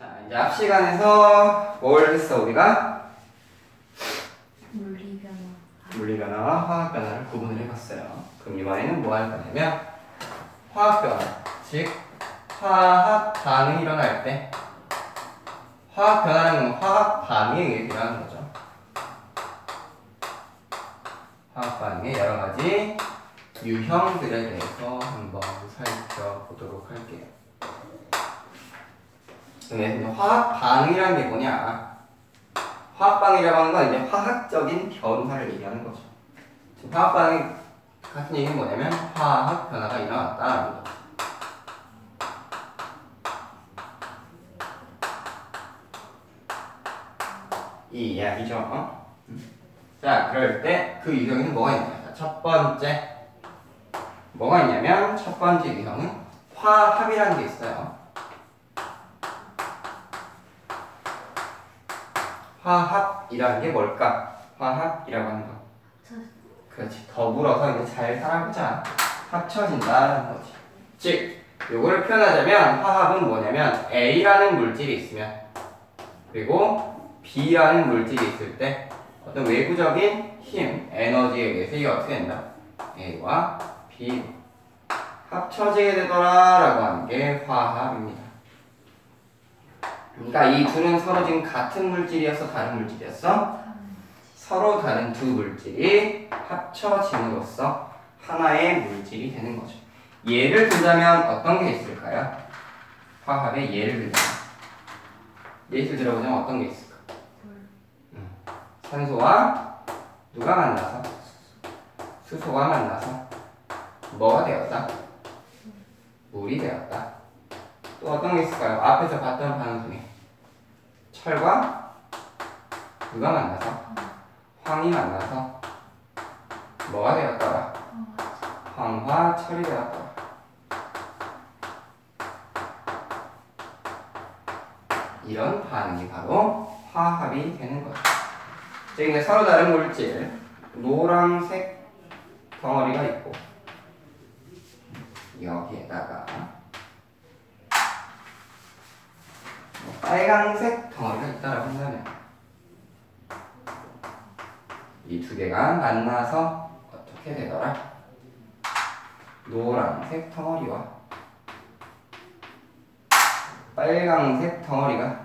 자, 이제 앞 시간에서 뭘 했어 우리가? 물리변화와 화학변화를 구분을 해봤어요. 그럼 이번에는 뭐 할 거냐면 화학변화, 즉 화학 반응이 일어날 때 화학변화는 화학 반응에 의해 일어나는 거죠. 화학 반응의 여러 가지 유형들에 대해서 한번 살펴보도록 할게요. 그래서 화학 반응이라는 게 뭐냐? 화학 반응이라고 하는 건 이제 화학적인 변화를 얘기하는 거죠. 지금 화학 반응 같은 얘기는 뭐냐면 화학 변화가 일어났다라는 거죠. 이 이야기죠. 자, 그럴 때 그 유형에는 뭐가 있냐? 첫 번째 뭐가 있냐면 첫 번째 유형은 화합이라는 게 있어요. 화합이라는 게 뭘까? 화합이라고 하는 거. 그렇지. 더불어서 이제 잘 살아보자. 합쳐진다는 거지. 즉, 요거를 표현하자면 화합은 뭐냐면 A라는 물질이 있으면 그리고 B라는 물질이 있을 때 어떤 외부적인 힘, 에너지에 의해서 이게 어떻게 된다? A와 B 합쳐지게 되더라 라고 하는 게 화합입니다. 그러니까 이 둘은 서로 지금 같은 물질이었어? 다른 물질이었어? 서로 다른 두 물질이 합쳐짐으로써 하나의 물질이 되는 거죠. 예를 들자면 어떤 게 있을까요? 화합의 예를 들자면 예를 들어보자면 어떤 게 있을까? 산소와 누가 만나서? 수소가 만나서 뭐가 되었다? 물이 되었다. 또 어떤 게 있을까요? 앞에서 봤던 반응 중에 철과 누가 만나서? 황이 만나서 뭐가 되었더라? 황과 철이 되었더라. 이런 반응이 바로 화합이 되는 거죠. 즉 이제 서로 다른 물질 노란색 덩어리가 있고 여기에다가 빨간색 덩어리가 있다라고 한다면 이 두 개가 만나서 어떻게 되더라? 노란색 덩어리와 빨간색 덩어리가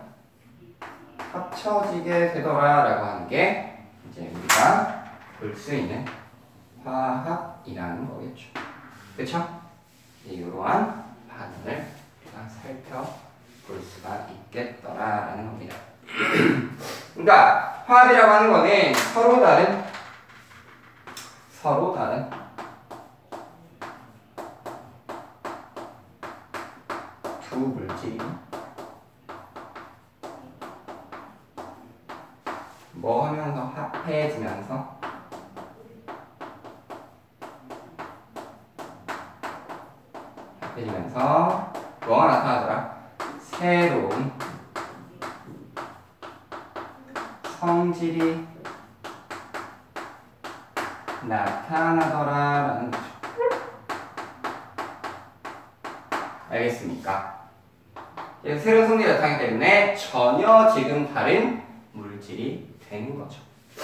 합쳐지게 되더라 라고 하는 게 이제 우리가 볼 수 있는 화합이라는 거겠죠. 그쵸? 이러한 반응을 우리가 살펴볼 수가 있겠더라라는 겁니다. 그러니까 화합이라고 하는 거는 서로 다른 두 물질이 뭐 하면서 합해지면서 뭐가 나타나더라? 새로운 성질이 나타나더라라는 거죠. 알겠습니까? 새로운 성질이 나타나기 때문에 전혀 지금 다른 물질이 되는 거죠.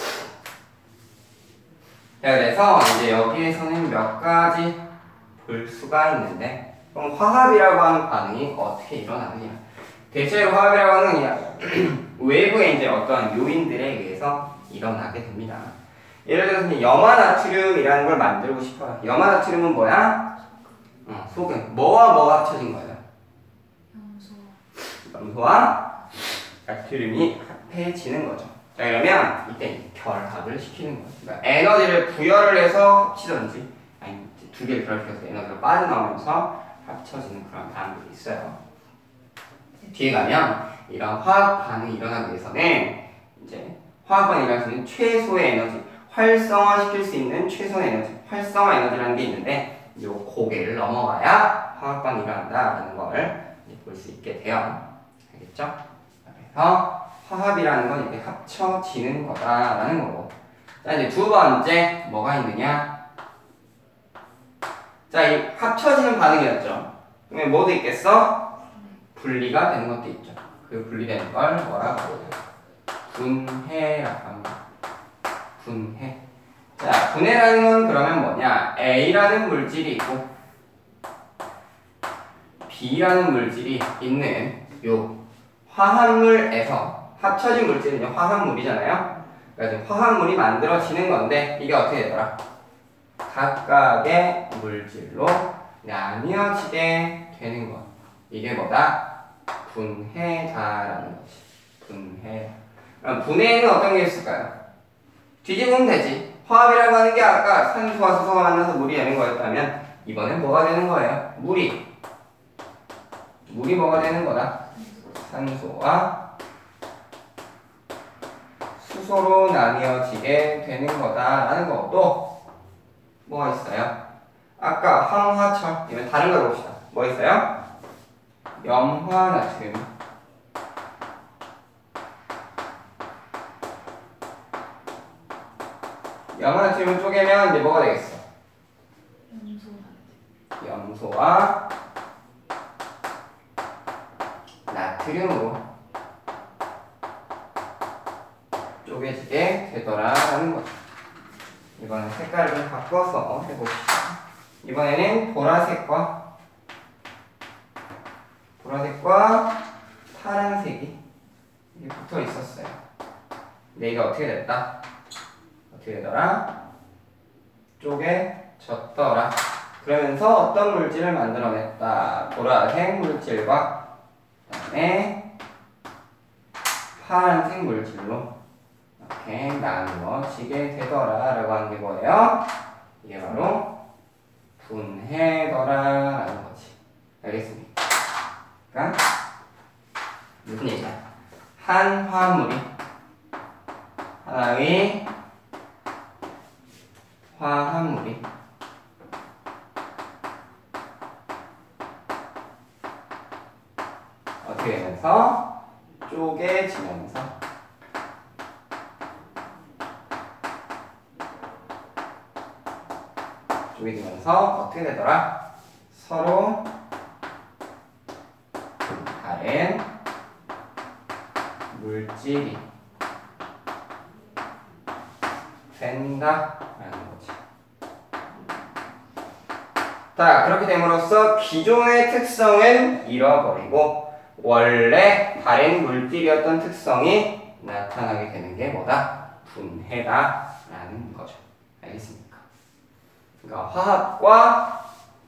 자, 그래서 이제 여기에서는 몇 가지 볼 수가 있는데 그럼 화합이라고 하는 반응이 어떻게 일어나느냐? 대체로 화합이라고 하는 그냥 외부의 이제 어떤 요인들에 의해서 일어나게 됩니다. 예를 들어서 이제 염화나트륨이라는 걸 만들고 싶어요. 염화나트륨은 뭐야? 소금. 뭐와 뭐가 합쳐진 거예요? 염소와 나트륨이 합해지는 거죠. 자, 그러면 이때 결합을 시키는 거죠. 그러니까 에너지를 부여를 해서 합치든지 아니 두 개를 결합해서 에너지가 빠져나오면서 합쳐지는 그런 반응들이 있어요. 뒤에 가면 이런 화학 반응이 일어나기 위해서는 이제 화학 반응이 일어나기 위해서는 최소의 에너지, 활성화시킬 수 있는 최소의 에너지, 활성화 에너지라는 게 있는데 이 고개를 넘어가야 화학 반응이 일어난다라는 걸 볼 수 있게 돼요. 알겠죠? 그래서 화합이라는 건 이렇게 합쳐지는 거다라는 거고. 자, 이제 두 번째 뭐가 있느냐? 자, 이 합쳐지는 반응이었죠. 그러면 뭐도 있겠어? 분리가 되는 것도 있죠. 그 분리되는 걸 뭐라고 하냐? 분해라고 합니다. 분해. 자, 분해라는 건 그러면 뭐냐? A라는 물질이 있고 B라는 물질이 있는 요 화합물에서 합쳐진 물질은요 화합물이잖아요. 그래서 화합물이 만들어지는 건데 이게 어떻게 되더라? 각각의 물질로 나뉘어지게 되는 것. 이게 뭐다? 분해다라는 거지. 분해. 그럼 분해에는 어떤 게 있을까요? 뒤집으면 되지. 화합이라고 하는 게 아까 산소와 수소가 만나서 물이 되는 거였다면 이번엔 뭐가 되는 거예요? 물이 뭐가 되는 거다? 산소와 수소로 나뉘어지게 되는 거다라는 것도 뭐가 있어요? 아까 황화철, 이번 다른 걸 봅시다. 뭐 있어요? 염화나트륨. 염화나트륨을 쪼개면 이제 뭐가 되겠어? 염소와 나트륨으로 쪼개지게 되더라라는 거죠. 이번엔 색깔을 좀 바꿔서 해봅시다. 이번에는 보라색과 파란색이 이렇게 붙어 있었어요. 근데 이게 어떻게 됐다? 어떻게 되더라? 쪼개졌더라. 그러면서 어떤 물질을 만들어냈다? 보라색 물질과 그다음에 파란색 물질로 이렇게 나누어지게 되더라라고 하는 게 뭐예요? 이게 바로 분해더라라는 거지. 알겠습니까? 그러니까 무슨 얘기야? 한 화합물이 하나의 화합물이 어떻게 되면서 쪼개지면서 어떻게 되더라? 서로 다른 물질이 된다라는 거지. 자, 그렇게 됨으로써 기존의 특성은 잃어버리고 원래 다른 물질이었던 특성이 나타나게 되는 게 뭐다? 분해다라는 거죠. 알겠습니까? 그러니까 화합과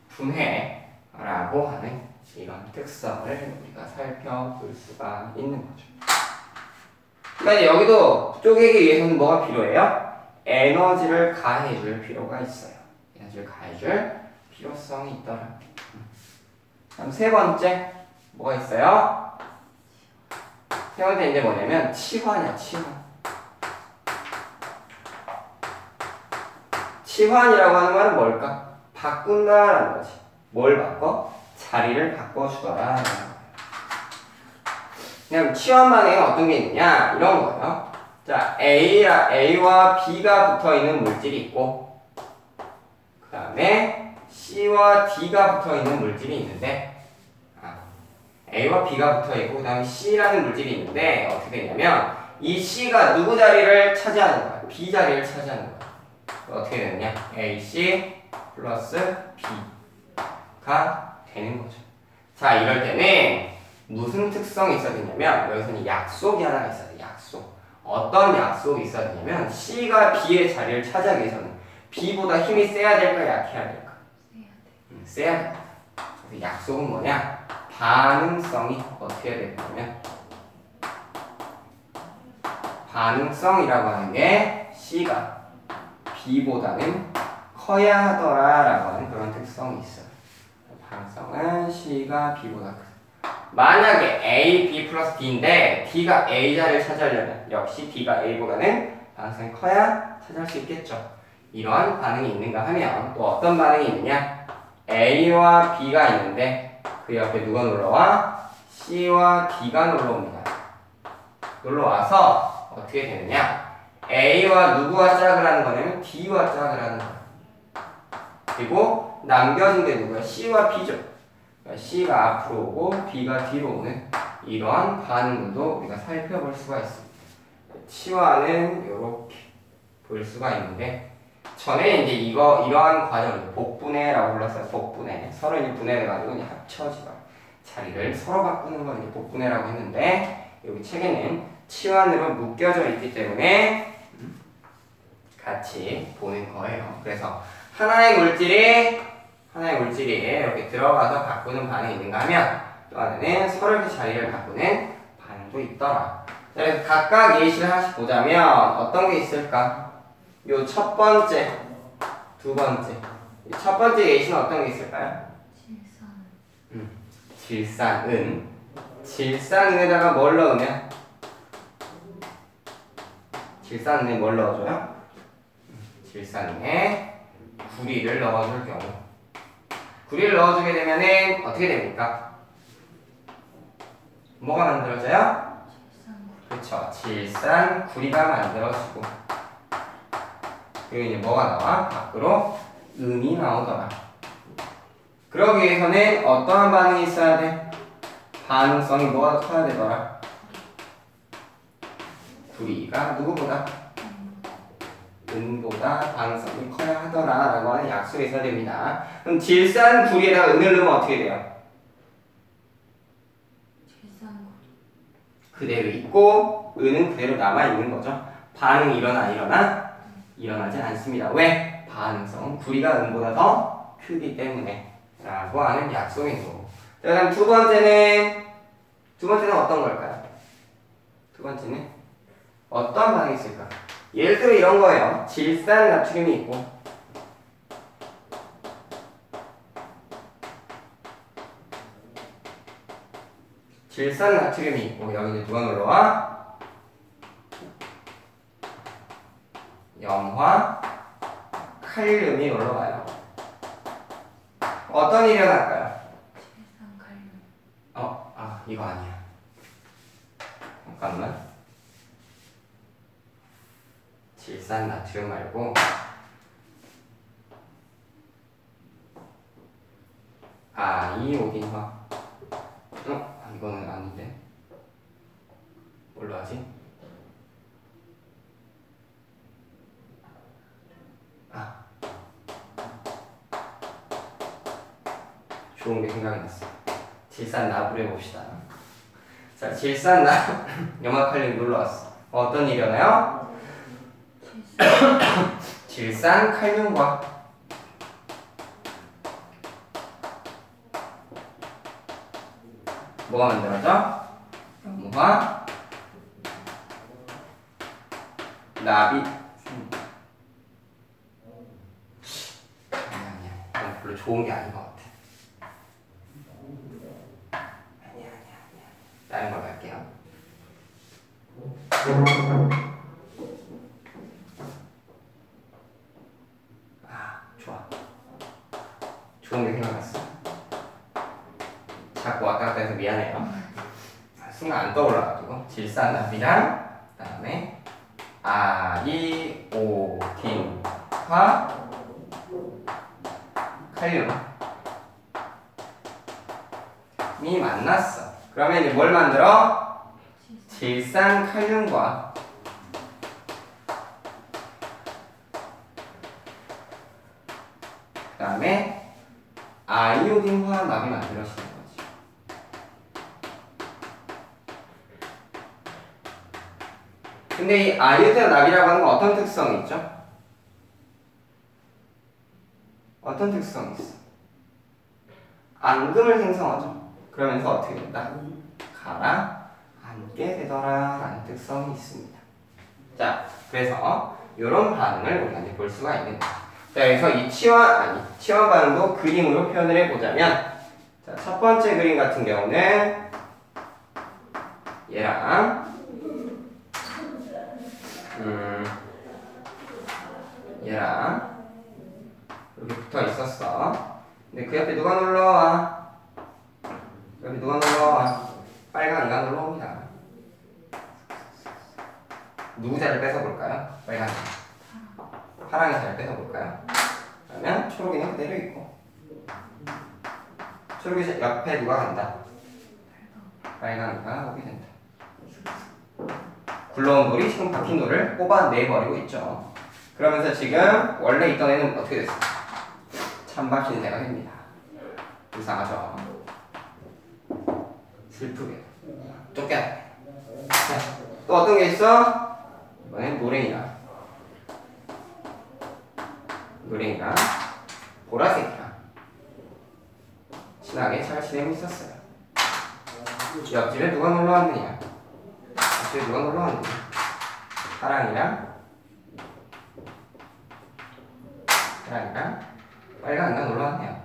분해라고 하는 이런 특성을 우리가 살펴볼 수가 있는 거죠. 그러니까 이제 여기도 쪼개기 위해서는 뭐가 필요해요? 에너지를 가해줄 필요가 있어요. 에너지를 가해줄 필요성이 있더라. 그럼 세 번째 뭐가 있어요? 세 번째 이제 뭐냐면 치환이야, 치환. 치환이라고 하는 말은 뭘까? 바꾼다라는 거지. 뭘 바꿔? 자리를 바꿔주더라. 그냥 치환만에 어떤 게 있느냐? 이런 거예요. 자, A와 B가 붙어 있는 물질이 있고, 그 다음에 C와 D가 붙어 있는 물질이 있는데, A와 B가 붙어 있고, 그 다음에 C라는 물질이 있는데, 어떻게 되냐면, 이 C가 누구 자리를 차지하는 거야? B 자리를 차지하는 거야. 어떻게 되느냐? AC 플러스 B가 되는 거죠. 자, 이럴 때는 무슨 특성이 있어야 되냐면 여기서는 약속이 하나가 있어야 돼. 약속. 어떤 약속이 있어야 되냐면 C가 B의 자리를 차지하기 위해서는 B보다 힘이 세야 될까 약해야 될까? 세야 돼. 그래서 약속은 뭐냐? 반응성이 어떻게 해야 되냐면 반응성이라고 하는 게 C가 B보다는 커야 하더라라고 하는 그런 특성이 있어요. 반응성은 C가 B보다 크다. 만약에 A, B 플러스 D인데 D가 A 자리를 차지하려면 역시 D가 A보다는 반응성이 커야 차지할 수 있겠죠. 이러한 반응이 있는가 하면 또 어떤 반응이 있느냐? A와 B가 있는데 그 옆에 누가 놀러와? C와 D가 놀러옵니다. 놀러와서 어떻게 되느냐? A와 누구와 짝을 하는 거냐면 D와 짝을 하는 거야. 그리고 남겨진 게 누구야? C와 B죠. 그러니까 C가 앞으로 오고 B가 뒤로 오는 이러한 반응도 우리가 살펴볼 수가 있습니다. 치환은 이렇게 볼 수가 있는데 전에 이제 이러한 과정을 복분해라고 불렀어요. 복분해. 서로 이제 분해돼가지고 이제 합쳐지고 자리를 서로 바꾸는 걸 이제 복분해라고 했는데 여기 책에는 치환으로 묶여져 있기 때문에 같이 보는 거예요. 그래서 하나의 물질이 이렇게 들어가서 바꾸는 반응이 있는가 하면 또 하나는 서로 이렇게 자리를 바꾸는 반응도 있더라. 그래서 각각 예시를 하나씩 보자면 어떤 게 있을까? 요 첫 번째, 두 번째. 첫 번째 예시는 어떤 게 있을까요? 질산은. 질산은에다가 뭘 넣으면? 질산은에 뭘 넣어줘요? 질산은에 구리를 넣어줄 경우. 구리를 넣어주게 되면은 어떻게 됩니까? 뭐가 만들어져요? 그렇죠. 질산 구리가 만들어지고 그리고 이제 뭐가 나와? 밖으로 음이 나오더라. 그러기 위해서는 어떠한 반응이 있어야 돼? 반응성이 뭐가 커야 되더라? 구리가 누구보다? 은보다 반응성이 커야 하더라 라고 하는 약속이 있어야 됩니다. 그럼 질산 구리에다가 은을 넣으면 어떻게 돼요? 그대로 있고 은은 그대로 남아있는 거죠. 반응이 일어나지 않습니다. 왜? 반응성 구리가 은보다 더 크기 때문에 라고 하는 약속인 거고. 자, 그다음 두 번째는 어떤 걸까요? 두 번째는 어떤 반응이 있을까? 예를 들어 이런 거예요. 질산 나트륨이 있고 질산 나트륨이 있고 여기 이제 누가 놀러와? 염화 칼륨이 놀러와요. 어떤 일이 일어날까요? 이거 아니야. 잠깐만. 질산 나트륨 말고 이오딘화. 이거는 아닌데. 뭘로 하지? 좋은 게 생각이 났어. 질산나부를 해봅시다. 자, 질산나 염화칼륨 눌러왔어. 어떤 일이 일어나요? 질산칼륨과 뭐가 만들어져? 염화 나비. 아니야. 이건 별로 좋은 게 아닌 것 같아. 아니야. 다른 걸 갈게요. 좋아. 좋은 게 생각났어. 자꾸 왔다 갔다 해서 미안해요. 순간 안 떠올라가지고. 질산납이랑 그 다음에 아이오딘화 칼륨이 만났어. 그러면 이제 뭘 만들어? 질산칼륨과 그 다음에 아이오딘 화합납이 만들어지는 거지. 근데 이 아이오딘 납이라고 하는 건 어떤 특성이 있죠? 어떤 특성이 있어? 앙금을 생성하죠. 그러면서 어떻게 된다? 가라앉게 되더라 라는 특성이 있습니다. 자, 그래서 이런 반응을 우리가 이제 볼 수가 있는 거예요. 자, 그래서 이 치환 반응도 그림으로 표현을 해보자면, 자, 첫 번째 그림 같은 경우는 얘랑 얘랑 이렇게 붙어 있었어. 근데 그 옆에 누가 놀러와? 여기 누가 놀러와? 빨강이가 놀러옵니다. 누구 자리를 뺏어볼까요? 빨강이. 파랑이 자리를 뺏어볼까요? 그러면 초록이는 그대로 있고, 초록이 옆에 누가 간다? 빨강이가 오게 된다. 굴러온 돌이 지금 박힌 돌을 뽑아내버리고 있죠. 그러면서 지금 원래 있던 애는 어떻게 됐어? 찬박히는 애가 됩니다. 불쌍하죠. 슬프게 쫓겨나. 또 어떤 게 있어? 이번엔 노랭이랑 보라색이랑 친하게 잘 지내고 있었어요. 옆집에 누가 놀러 왔느냐? 옆집에 누가 놀러 왔느냐? 파랑이랑 빨강이가 놀러 왔네요.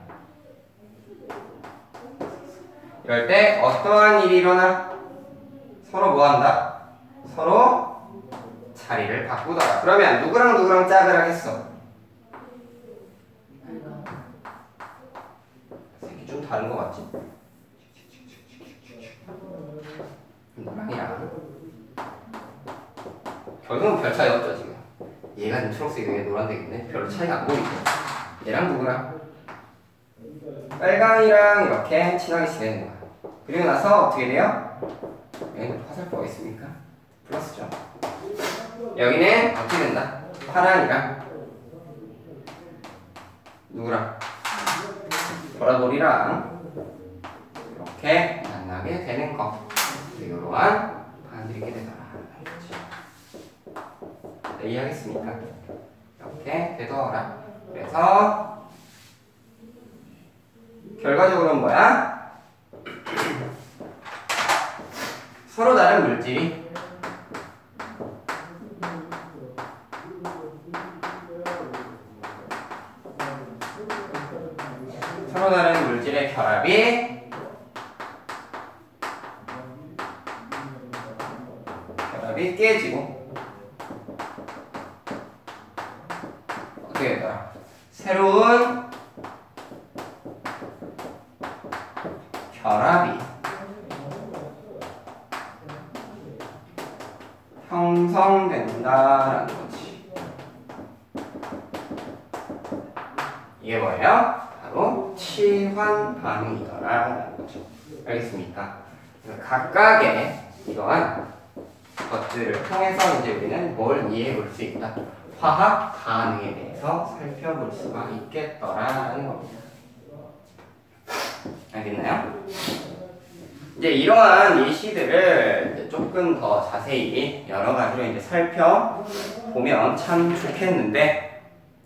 이럴 때 어떠한 일이 일어나? 서로 뭐 한다? 서로 자리를 바꾸더라. 그러면 누구랑 짝을 하겠어? 색이 좀 다른 것 같지? 노랑이랑 결국은 별 차이 없죠 지금. 얘가 지금 초록색이고 얘가 노란색인데 별로 차이가 안 보이죠. 얘랑 누구랑? 빨강이랑 이렇게 친하게 지내는 거야. 그리고 나서 어떻게 돼요? 여기는 화살표가 있습니까? 플러스죠. 여기는 어떻게 된다? 파랑이랑 누구랑? 보라돌이랑 이렇게 만나게 되는 거. 이러한 반들이 있게 되더라. 네, 이해하겠습니까? 이렇게 되더라. 그래서 결과적으로는 뭐야? 서로 다른 물질이 서로 다른 물질의 결합이 깨지고 어떻게 되더라? 새로운 결합이 형성된다라는 거지. 이게 뭐예요? 바로 치환 반응이더라라는 거죠. 알겠습니까? 각각의 이러한 것들을 통해서 이제 우리는 뭘 이해해 볼 수 있다? 화학 반응에 대해서 살펴볼 수가 있겠더라라는 겁니다. 알겠나요? 이제 이러한 예시들을 이제 조금 더 자세히 여러 가지로 이제 살펴보면 참 좋겠는데,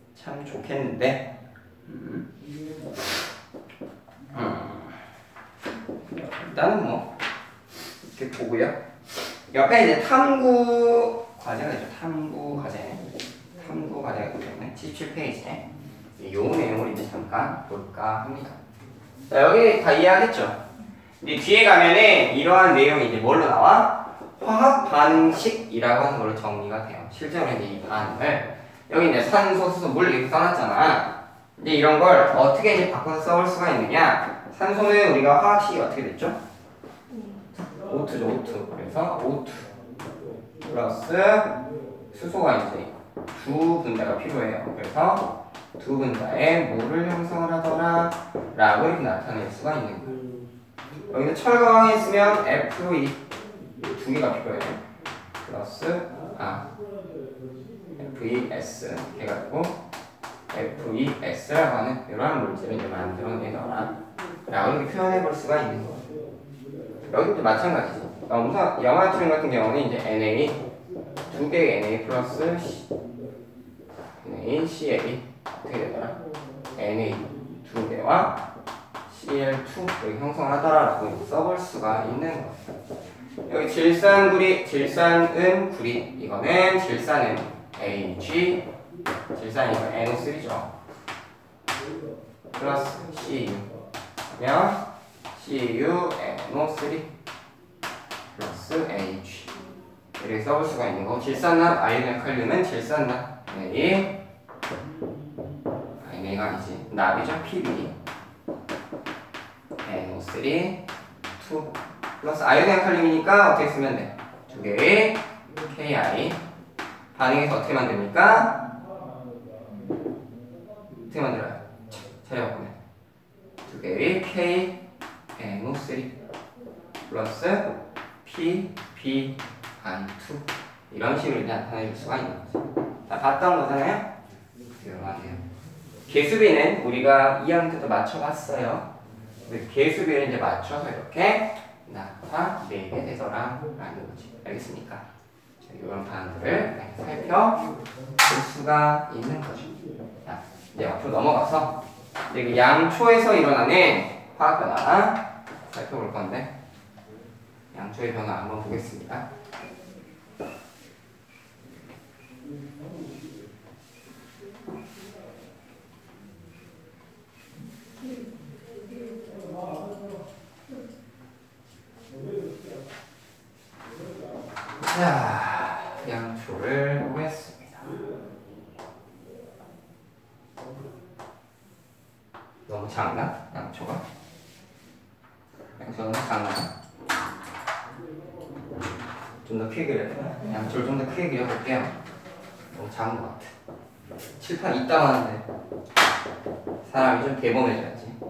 일단은 뭐 이렇게 보고요. 옆에 이제 탐구 과제가 있죠. 탐구 과제가 있기 때문에 77페이지에 요 내용을 이제 잠깐 볼까 합니다. 자, 여기 다 이해하겠죠? 근데 뒤에 가면은 이러한 내용이 이제 뭘로 나와? 화학 반응식이라고 하는 걸로 정리가 돼요. 실제로 이제 이 반응을 여기 이제 산소, 수소, 물 이렇게 써놨잖아. 이제 이런 걸 어떻게 이제 바꿔서 써볼 수가 있느냐? 산소는 우리가 화학식이 어떻게 됐죠? O2죠, O2. 그래서 O2 플러스 수소가 이제 두 분자가 필요해요. 그래서 두 분자에 뭐를 형성을 하더라 라고 이렇게 나타낼 수가 있는 거예요. 여기는 철강이 있으면 Fe 두 개가 필요해요. 플러스 FeS 해가지고 FeS라고 하는 이러한 물질을 이제 만들어내더라 라고 이렇게 표현해 볼 수가 있는 거예요. 여기도 마찬가지지. 우선 염화투륨 같은 경우는 이제 Na 두 개의 Na 플러스 NaCl이 어떻게 되더라? Na 두 개와 Cl2 이렇게 형성하더라라고 써볼 수가 있는 거예요. 여기 질산은 구리, 이거는 질산은 Ag, 질산이 이거 NO3죠. 플러스 Cu 그러면 Cu, NO3 플러스 H 이렇게 써볼 수가 있는 거. 질산납, 아이오닉 칼륨은 질산납 Na가 아니지 납이죠. Pb NO3 2 플러스 아이오닉 칼륨이니까 어떻게 쓰면 돼? 두 개의 Ki 반응해서 어떻게 만듭니까? 어떻게 만들어요? 차례 바꾸면 두 개의 K NO3 플러스 P, B, I2 이런 식으로 나타낼 수가 있는 거죠. 자, 봤던 거잖아요? 들어가네요. 개수비는 우리가 2학년 때도 맞춰봤어요. 개수비를 이제 맞춰서 이렇게 나타내게 되더라 라는 거지. 알겠습니까? 자, 이런 반응들을 살펴볼 수가 있는 거죠. 자, 이제 앞으로 넘어가서 이제 그 양초에서 일어나는 화학 변화 살펴볼 건데, 양초의 변화 한번 보겠습니다. 자, 양초를 보겠습니다. 너무 작나? 양초가? 양초가 너무 작나? 좀 더 크게 그려야 되나? 양초를 좀 더 크게 그려볼게요. 너무 작은 것 같아. 칠판 있다고 하는데 사람이 좀 대범해져야지.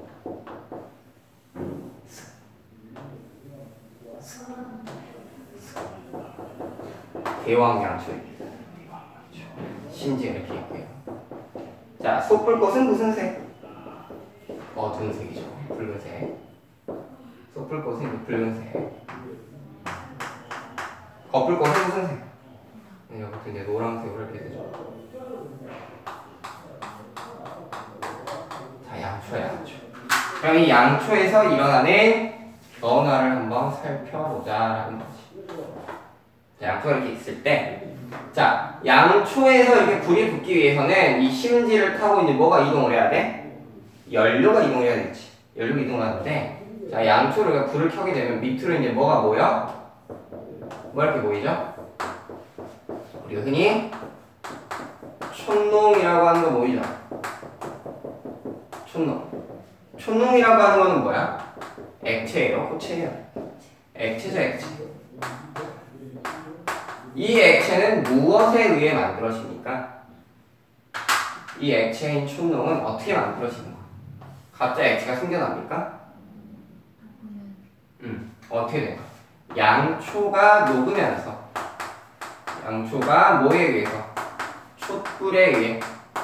대왕 양초입니다. 심지어 이렇게 있고요. 자, 솥불꽃은 무슨 색? 어두운 색이죠. 붉은색. 솥불꽃은 붉은색. 거풀꽃은 무슨 색? 여기부터 이제 노란색으로 이렇게 되죠. 자, 양초야, 양초. 그럼 이 양초에서 일어나는 변화를 한번 살펴보자라는 거지. 양초가 이렇게 있을 때, 자, 양초에서 이렇게 불이 붙기 위해서는 이 심지를 타고 이제 뭐가 이동을 해야 돼? 연료가 이동을 해야 되지. 연료가 이동을 하는데, 자, 양초를 불을 켜게 되면 밑으로 이제 뭐가 모여? 뭐 이렇게 보이죠? 우리가 흔히 촛농이라고 하는 거 보이죠? 촛농. 촛농이라고 하는 거는 뭐야? 액체예요, 고체예요? 액체죠, 액체. 이 액체는 무엇에 의해 만들어집니까? 이 액체인 촛농은 어떻게 만들어지는 거야? 갑자기 액체가 생겨납니까? 어떻게 돼요? 양초가 녹으면서, 양초가 뭐에 의해서? 촛불에 의해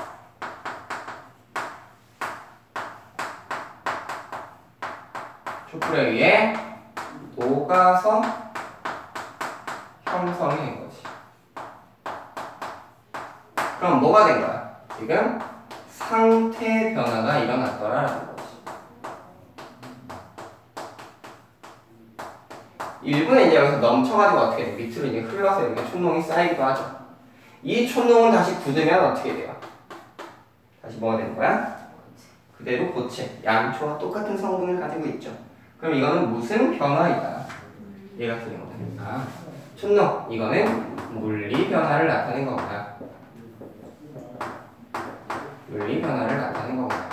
녹아서 형성이 된 거지. 그럼 뭐가 된 거야? 지금 상태 변화가 일어났더라라는 거지. 일부는 이제 여기서 넘쳐가지고 어떻게 돼? 밑으로 이제 흘러서 이렇게 촛농이 쌓이기도 하죠. 이 촛농은 다시 굳으면 어떻게 돼요? 다시 뭐가 되는 거야? 그대로 고체, 양초와 똑같은 성분을 가지고 있죠. 그럼 이거는 무슨 변화이다? 얘 같은 경우는 촛농, 이거는 물리 변화를 나타낸 거구나. 물리 변화를 나타낸 거구나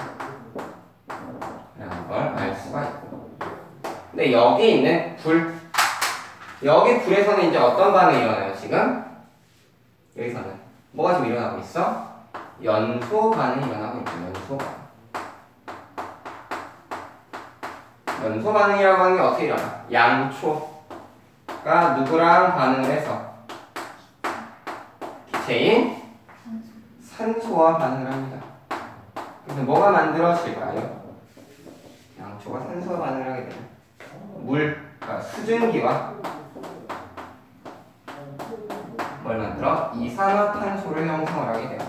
라는 걸 알 수가 있고, 근데 여기 있는 불, 여기 불에서는 이제 어떤 반응이 일어나요? 지금 여기서는 뭐가 지금 일어나고 있어? 연소 반응이 일어나고 있죠. 연소 반응. 연소 반응이라고 하는 게 어떻게 일어나? 양초가 누구랑 반응을 해서? 기체인 산소와 반응을 합니다. 그래서 뭐가 만들어질까요? 양초가 산소와 반응을 하게 되면 그러니까 수증기와 뭘 만들어? 이산화탄소를 형성을 하게 돼요.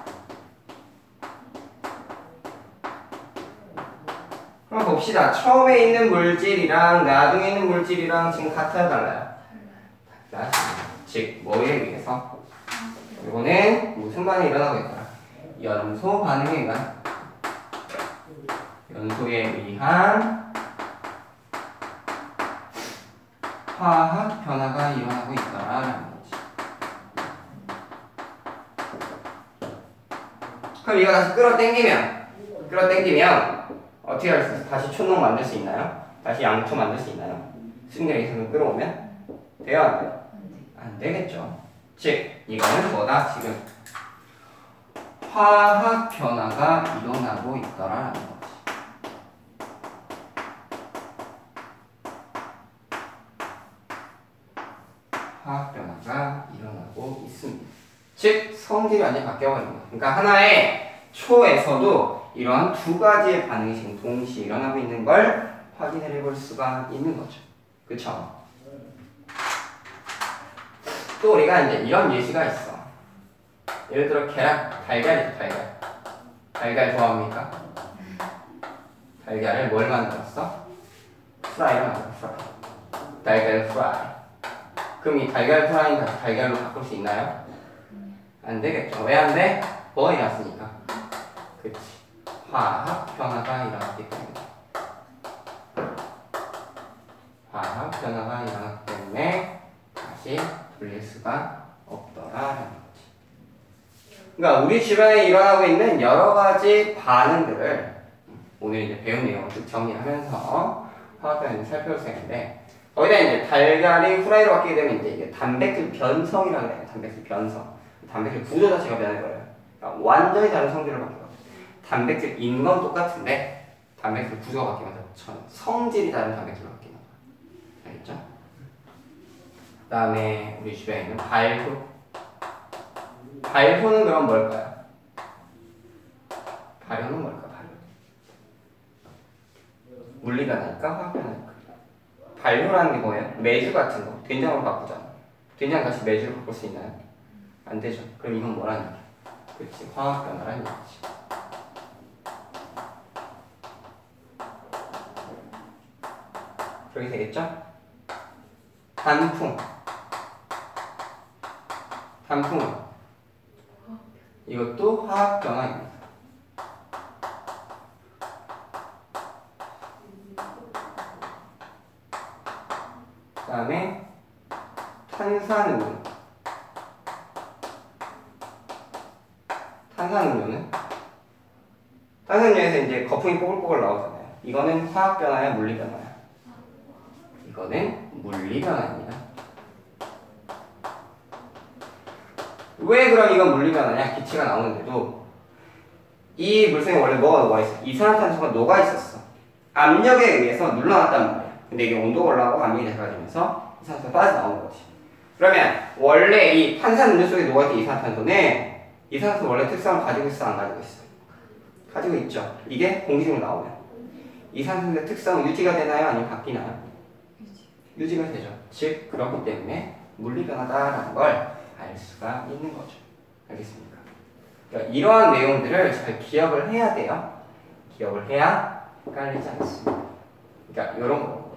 그럼 봅시다. 처음에 있는 물질이랑 나중에 있는 물질이랑 지금 같아요, 달라요? 달라요. 즉, 뭐에 의해서? 이거는 무슨 반응이 일어나고 있더라? 연소 반응에 의한, 연소에 의한 화학 변화가 일어나고 있더라라는 거지. 그럼 이거 다시 끌어당기면 어떻게 할 수 있어? 다시 촛농 만들 수 있나요? 다시 양초 만들 수 있나요? 수직력에서 끌어오면? 돼요, 안 돼요? 안 되겠죠. 즉, 이거는 뭐다? 지금 화학 변화가 일어나고 있더라라는 거지. 화학 변화가 일어나고 있습니다. 즉 성질이 완전히 바뀌어버린 거예요. 그러니까 하나의 초에서도 이러한 두 가지의 반응이 지금 동시에 일어나고 있는 걸 확인을 해볼 수가 있는 거죠. 그쵸? 또 우리가 이제 이런 예시가 있어. 예를 들어 달걀이죠, 달걀. 달걀 좋아합니까? 달걀을 뭘 만들었어? 프라이를 만들었어. 달걀 프라이. 그럼 이 달걀 프라이는 다시 달걀로 바꿀 수 있나요? 안 되겠죠. 왜 안 돼? 뭐가 일어났으니까. 그치. 화학 변화가 일어났기 때문에. 화학 변화가 일어났기 때문에 다시 돌릴 수가 없더라라는 거지. 그러니까 우리 주변에 일어나고 있는 여러 가지 반응들을 오늘 이제 배운 내용을 쭉 정리하면서 화학 변화를 살펴볼 텐데 거기다 이제 달걀이 후라이로 바뀌게 되면 이제 이게 단백질 변성이라고 해요. 단백질 변성. 단백질 구조 자체가 변해버려요. 그러니까 완전히 다른 성질을 바뀌거든요. 단백질인 건 똑같은데 단백질 구조가 바뀌면서 성질이 다른 단백질로 바뀌는 거예요. 알겠죠? 그 다음에 우리 주변에 있는 발효. 발효는 그럼 뭘까요? 발효는 뭘까? 발효. 물리 변화니까 화학 변화니까. 발효라는 게 뭐예요? 메주 같은 거. 된장으로 바꾸잖아. 된장 다시 메주로 바꿀 수 있나요? 안 되죠. 그럼 이건 뭐라는 얘기야? 그렇지. 화학 변화라는 얘기지. 그렇게 되겠죠? 단풍. 단풍은 이것도 화학 변화입니다. 그 다음에 탄산음료. 탄산음료는 탄산음료에서 이제 거품이 뽀글뽀글 나오잖아요. 이거는 화학 변화야, 물리 변화야? 이거는 물리 변화입니다. 왜 그럼 이건 물리 변화냐? 기체가 나오는데도 이 물성에 원래 뭐가 녹아있어? 이산화탄소가 녹아있었어. 압력에 의해서 눌러놨단 말이야. 근데 이게 온도가 올라가고 압력이 낮아지면서 이산화탄소가 빠져나오는 거지. 그러면 원래 이 탄산음료 속에 녹아있던 이산화탄소는 이산화탄소 원래 특성을 가지고 있어, 안 가지고 있어? 가지고 있죠. 이게 공기중으로 나오면 이산화탄소의 특성은 유지가 되나요? 아니면 바뀌나요? 유지가 되죠. 즉 그렇기 때문에 물리 변화다라는 걸 알 수가 있는 거죠. 알겠습니까? 그러니까 이러한 내용들을 잘 기억을 해야 돼요. 기억을 해야 헷갈리지 않습니다. 그러니까 이런 거.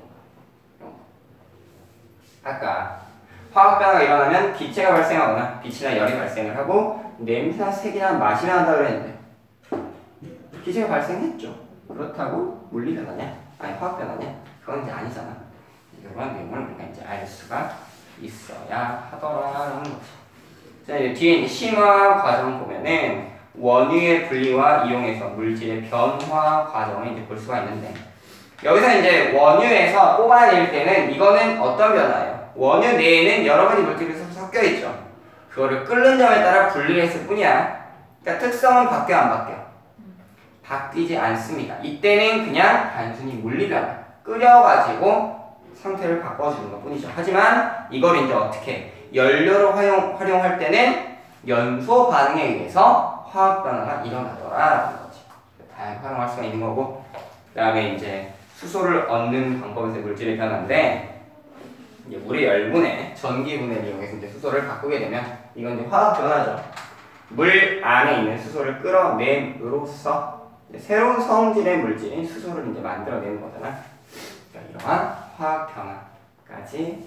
아까 화학 변화가 일어나면 기체가 발생하거나 빛이나 열이 발생을 하고 냄새나 색이나 맛이 난다고 그랬는데 기체가 발생했죠. 그렇다고 물리 변화냐? 아니 화학 변화냐? 그건 이제 아니잖아. 이런 내용을 우리가 이제 알 수가 있어야 하더라라는 거죠. 자, 이제 뒤에 이제 심화 과정 보면은 원유의 분리와 이용해서 물질의 변화 과정을 이제 볼 수가 있는데 여기서 이제 원유에서 뽑아낼 때는 이거는 어떤 변화예요? 원유 내에는 여러 가지 물질이 섞여 있죠. 그거를 끓는 점에 따라 분리를 했을 뿐이야. 그러니까 특성은 바뀌어 안 바뀌어? 바뀌지 않습니다. 이때는 그냥 단순히 물리 변화. 끓여가지고 상태를 바꿔주는 것 뿐이죠. 하지만 이걸 이제 어떻게 연료로 활용할 때는 연소 반응에 의해서 화학 변화가 일어나더라라는 거지. 다양하게 활용할 수가 있는 거고 그 다음에 이제 수소를 얻는 방법에서 물질의 변화인데 이제 물의 열분해, 전기분해를 이용해서 이제 수소를 바꾸게 되면 이건 이제 화학 변화죠. 물 안에 있는 수소를 끌어냄으로써 새로운 성질의 물질인 수소를 이제 만들어내는 거잖아. 그러니까 이러한 화학 변화까지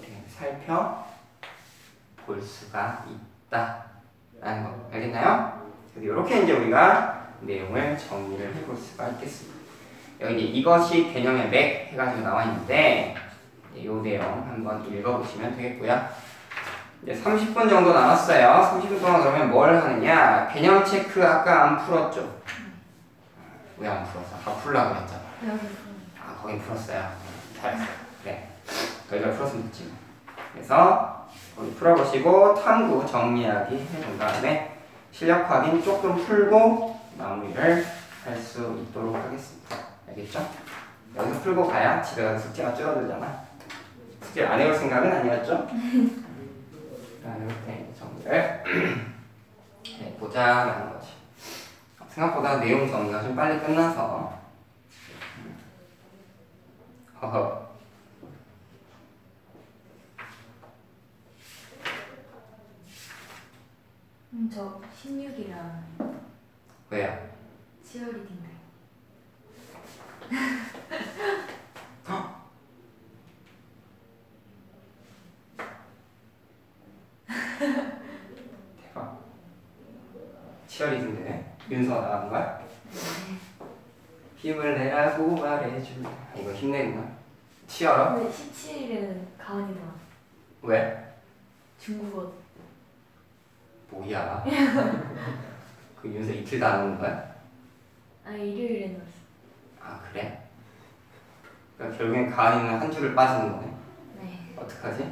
살펴볼 수가 있다라는 거 알겠나요? 그래서 이렇게 이제 우리가 내용을 정리를 해볼 수가 있겠습니다. 여기 이제 이것이 개념의 맥 해가지고 나와 있는데 이 내용 한번 읽어보시면 되겠고요. 이제 30분 정도 남았어요. 30분 동안 그러면 뭘 하느냐? 개념 체크 아까 안 풀었죠? 왜 안 풀었어? 아까 풀라고 했잖아. 아 거긴 풀었어요. 잘했어요. 그래. 거기가 풀었으면 됐지. 그래서 거기 풀어보시고 탐구 정리하기 해본 다음에 실력 확인 조금 풀고 마무리를 할 수 있도록 하겠습니다. 알겠죠? 여기서 풀고 가야 집에 가서 숙제가 줄어들잖아. 숙제 안 해올 생각은 아니었죠? 라는 정리를 네, 보자라는 거지. 생각보다 내용 정리가 좀 빨리 끝나서 허허. 저 16이랑 왜요? 치어리딩 날. 대박. 치어리딩네. 윤서가 나가는 거야? 힘을 내라고 말해줘. 이거 힘내구나. 치어러? 근데 17일에는 가은이 나와. 왜? 중국어. 뭐야? 그 윤서 이틀 다 하는 거야? 아니 일요일에 나왔어. 아 그래? 그러니까 결국엔 가은이는 한 줄을 빠지는 거네. 네. 어떡하지?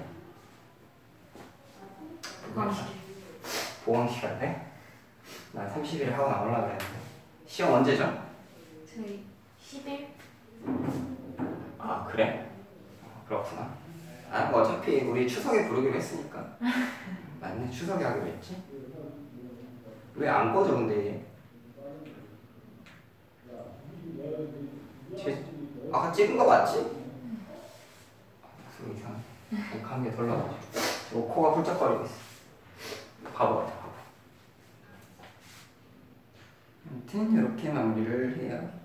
보강식. 보강시간 돼? 나 30일에 하고 나오려고 그랬는데. 시험 언제죠? 저희 10일? 아 그래? 그렇구나. 아 뭐 어차피 우리 추석에 부르기로 했으니까. 맞네, 추석에 하기로 했지. 왜 안 꺼져 근데 이게? 아까 찍은 거 맞지? 무슨 이상해. 감기에 돌라가지고 코가 훌쩍거리고 있어. 바보 같아 바보. 아무튼 이렇게 마무리를 해야